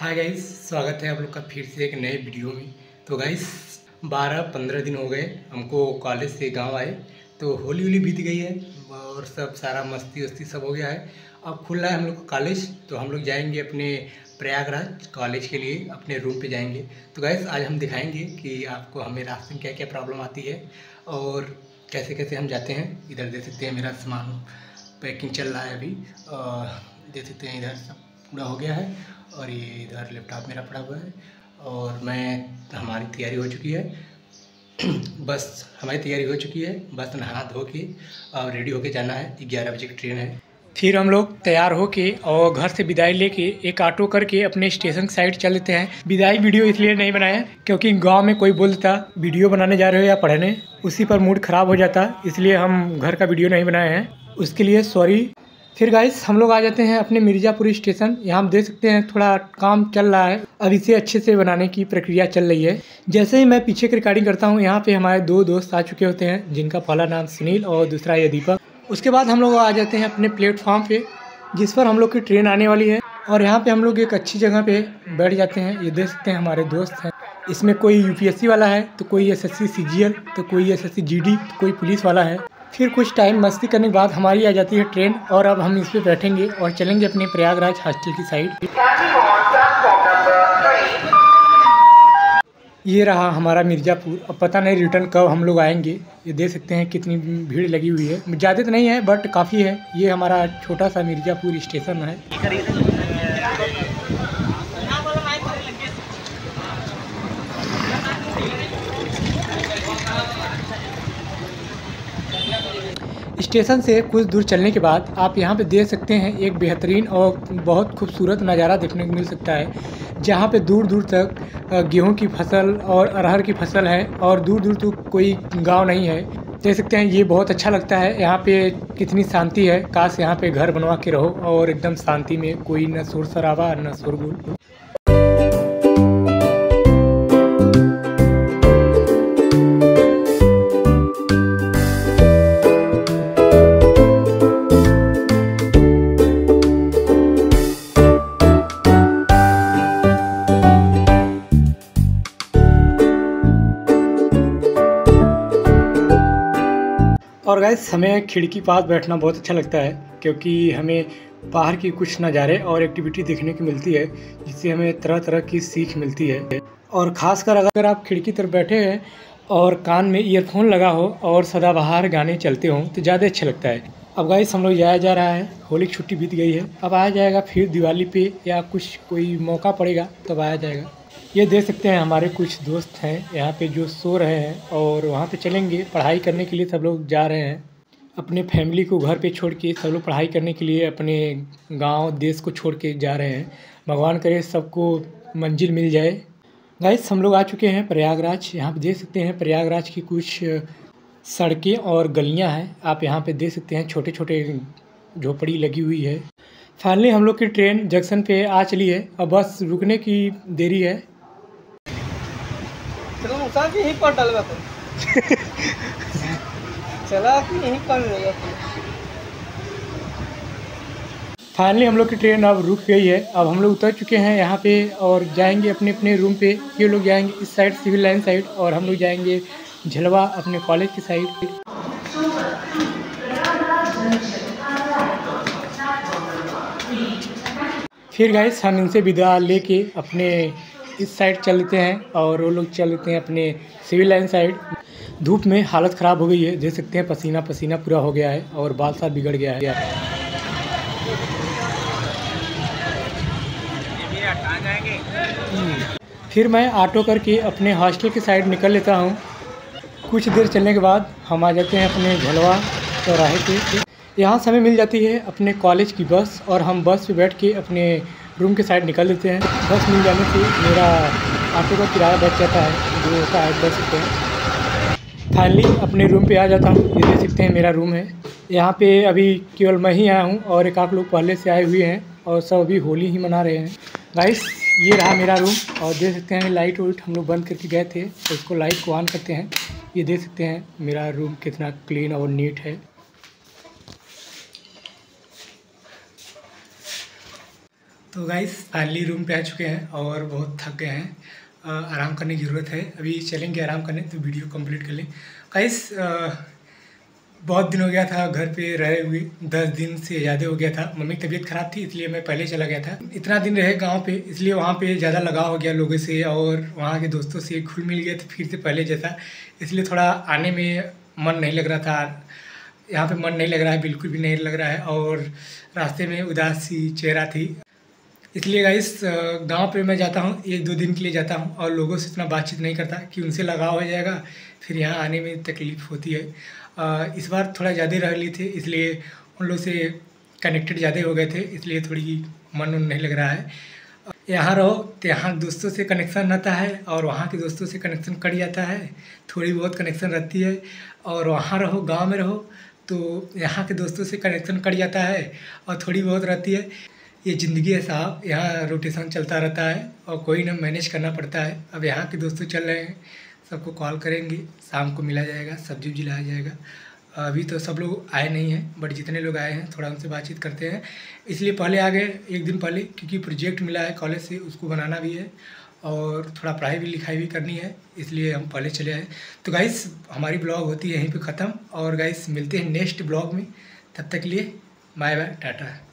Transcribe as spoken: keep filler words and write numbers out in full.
Hi guys, स्वागत है आप लोग का फिर से एक नए वीडियो में। तो गाइस बारह पंद्रह दिन हो गए हमको कॉलेज से गांव आए। तो होली होली बीत गई है और सब सारा मस्ती वस्ती सब हो गया है। अब खुल रहा है हम लोग का कॉलेज, तो हम लोग जाएंगे अपने प्रयागराज कॉलेज के लिए, अपने रूम पे जाएंगे। तो गाइस आज हम दिखाएंगे कि आपको हमें रास्ते में क्या क्या प्रॉब्लम आती है और कैसे कैसे हम जाते हैं। इधर देख सकते हैं मेरा सामान पैकिंग चल रहा है अभी, और देख सकते हैं इधर सब पूरा हो गया है और ये इधर लैपटॉप मेरा पड़ा हुआ है और मैं हमारी तैयारी हो चुकी है। बस हमारी तैयारी हो चुकी है, बस नहा धो के और रेडी होके जाना है। ग्यारह बजे की ट्रेन है। फिर हम लोग तैयार होके और घर से विदाई लेके एक ऑटो करके अपने स्टेशन साइड चल लेते हैं। विदाई वीडियो इसलिए नहीं बनाया क्योंकि गांव में कोई बोल देता वीडियो बनाने जा रहे हो या पढ़ने, उसी पर मूड खराब हो जाता, इसलिए हम घर का वीडियो नहीं बनाए हैं, उसके लिए सॉरी। फिर गाइस हम लोग आ जाते हैं अपने मिर्ज़ापुर स्टेशन। यहाँ हम देख सकते हैं थोड़ा काम चल रहा है, अब इसे अच्छे से बनाने की प्रक्रिया चल रही है। जैसे ही मैं पीछे की रिकॉर्डिंग करता हूँ, यहाँ पे हमारे दो दोस्त आ चुके होते हैं, जिनका पहला नाम सुनील और दूसरा ये दीपक। उसके बाद हम लोग आ जाते हैं अपने प्लेटफॉर्म पे, जिस पर हम लोग की ट्रेन आने वाली है, और यहाँ पे हम लोग एक अच्छी जगह पे बैठ जाते हैं। ये देख सकते हैं हमारे दोस्त हैं, इसमें कोई यूपीएससी वाला है, तो कोई एसएससी सीजीएल, तो कोई एसएससी जीडी, तो कोई पुलिस वाला है। फिर कुछ टाइम मस्ती करने के बाद हमारी आ जाती है ट्रेन, और अब हम इस पे बैठेंगे और चलेंगे अपने प्रयागराज हॉस्टल की साइड। ये रहा हमारा मिर्ज़ापुर। अब पता नहीं रिटर्न कब हम लोग आएंगे। ये देख सकते हैं कितनी भीड़ लगी हुई है, ज़्यादा तो नहीं है बट काफ़ी है। ये हमारा छोटा सा मिर्ज़ापुर स्टेशन है। स्टेशन से कुछ दूर चलने के बाद आप यहाँ पे देख सकते हैं एक बेहतरीन और बहुत खूबसूरत नज़ारा देखने को मिल सकता है, जहाँ पे दूर दूर तक गेहूं की फसल और अरहर की फसल है और दूर दूर तक कोई गांव नहीं है। देख सकते हैं ये बहुत अच्छा लगता है। यहाँ पे कितनी शांति है, काश यहाँ पे घर बनवा के रहो और एकदम शांति में, कोई न शोर शराबा न शोरगुल। और गाइस हमें खिड़की पास बैठना बहुत अच्छा लगता है, क्योंकि हमें बाहर की कुछ नज़ारे और एक्टिविटी देखने को मिलती है, जिससे हमें तरह तरह की सीख मिलती है। और ख़ासकर अगर आप खिड़की तरफ बैठे हैं और कान में ईयरफोन लगा हो और सदाबहार गाने चलते हों तो ज़्यादा अच्छा लगता है। अब गाइस हम लोग जाया जा रहा है, होली की छुट्टी बीत गई है, अब आया जाएगा फिर दिवाली पे या कुछ कोई मौका पड़ेगा तब आया जाएगा। ये देख सकते हैं हमारे कुछ दोस्त हैं यहाँ पे जो सो रहे हैं, और वहाँ पे चलेंगे पढ़ाई करने के लिए। सब लोग जा रहे हैं अपने फैमिली को घर पे छोड़ के, सब लोग पढ़ाई करने के लिए अपने गांव देश को छोड़ के जा रहे हैं। भगवान करे सबको मंजिल मिल जाए। गाइस हम लोग आ चुके हैं प्रयागराज। यहाँ पे देख सकते हैं प्रयागराज की कुछ सड़कें और गलियाँ हैं। आप यहाँ पे देख सकते हैं छोटे छोटे झोपड़ी लगी हुई है। फाइनली हम लोग की ट्रेन जंक्शन पे आ चली है, अब बस रुकने की देरी है। चला कि यहीं पर डालगा तो चला कि यहीं पर रहेगा। फाइनली हम लोग की ट्रेन अब रुक गई है। अब हम लोग उतर चुके हैं यहाँ पे और जाएंगे अपने अपने रूम पे। ये लोग जाएंगे इस साइड सिविल लाइन साइड, और हम लोग जाएंगे झलवा अपने कॉलेज की साइड। फिर गाइस हम इनसे विदा लेके अपने इस साइड चल लेते हैं और वो लोग चल लेते हैं अपने सिविल लाइन साइड। धूप में हालत ख़राब हो गई है, देख सकते हैं पसीना पसीना पूरा हो गया है और बाल साल बिगड़ गया है। फिर मैं ऑटो करके अपने हॉस्टल की साइड निकल लेता हूँ। कुछ देर चलने के बाद हम आ जाते हैं अपने झलवा चौराहे पे। यहाँ से हमें मिल जाती है अपने कॉलेज की बस, और हम बस पे बैठ के अपने रूम के साइड निकल लेते हैं। बस मिल जाने से मेरा ऑटो का किराया बच जाता है, जो होता है दस रुपये। फाइनली अपने रूम पे आ जाता हूँ। ये देख सकते हैं मेरा रूम है। यहाँ पे अभी केवल मैं ही आया हूँ और एक आध लोग पहले से आए हुए हैं, और सब अभी होली ही मना रहे हैं। गाइस ये रहा मेरा रूम, और देख सकते हैं लाइट वाइट हम लोग बंद करके गए थे, तो इसको लाइट को ऑन करते हैं। ये देख सकते हैं मेरा रूम कितना क्लीन और नीट है। तो गाइस फाइनली रूम पे आ चुके हैं और बहुत थक गए हैं, आ, आराम करने की ज़रूरत है। अभी चलेंगे आराम करने, तो वीडियो कंप्लीट कर लें। गाइस बहुत दिन हो गया था घर पे रहे हुए, दस दिन से ज़्यादा हो गया था। मम्मी की तबीयत ख़राब थी इसलिए मैं पहले चला गया था। इतना दिन रहे गांव पे इसलिए वहाँ पे ज़्यादा लगाव हो गया लोगों से और वहाँ के दोस्तों से घुल मिल गया तो फिर से पहले जैसा, इसलिए थोड़ा आने में मन नहीं लग रहा था। यहाँ पे मन नहीं लग रहा है, बिल्कुल भी नहीं लग रहा है और रास्ते में उदास सी चेहरा थी। इसलिए गाइस गांव पे मैं जाता हूँ, एक दो दिन के लिए जाता हूँ और लोगों से इतना बातचीत नहीं करता कि उनसे लगाव हो जाएगा, फिर यहाँ आने में तकलीफ़ होती है। आ, इस बार थोड़ा ज़्यादा रह ली थे इसलिए उन लोगों से कनेक्टेड ज़्यादा हो गए थे, इसलिए थोड़ी मन उन नहीं लग रहा है। यहाँ रहो तो यहाँ दोस्तों से कनेक्शन रहता है और वहाँ के दोस्तों से कनेक्शन कट जाता है, थोड़ी बहुत कनेक्शन रहती है। और वहाँ रहो, गांव में रहो तो यहाँ के दोस्तों से कनेक्शन कट जाता है और थोड़ी बहुत रहती है। ये ज़िंदगी है साहब, यहाँ रोटेशन चलता रहता है और कोई ना मैनेज करना पड़ता है। अब यहाँ के दोस्तों चल रहे हैं, सबको कॉल करेंगे, शाम को मिला जाएगा, सब्जी उब्जी लाया जाएगा। अभी तो सब लोग आए नहीं हैं, बट जितने लोग आए हैं थोड़ा उनसे बातचीत करते हैं, इसलिए पहले आ गए एक दिन पहले, क्योंकि प्रोजेक्ट मिला है कॉलेज से, उसको बनाना भी है और थोड़ा पढ़ाई भी लिखाई भी करनी है, इसलिए हम पहले चले आए। तो गाइस हमारी ब्लॉग होती है यहीं पे ख़त्म और गाइस मिलते हैं नेक्स्ट ब्लॉग में, तब तक के लिए बाय बाय, टाटा।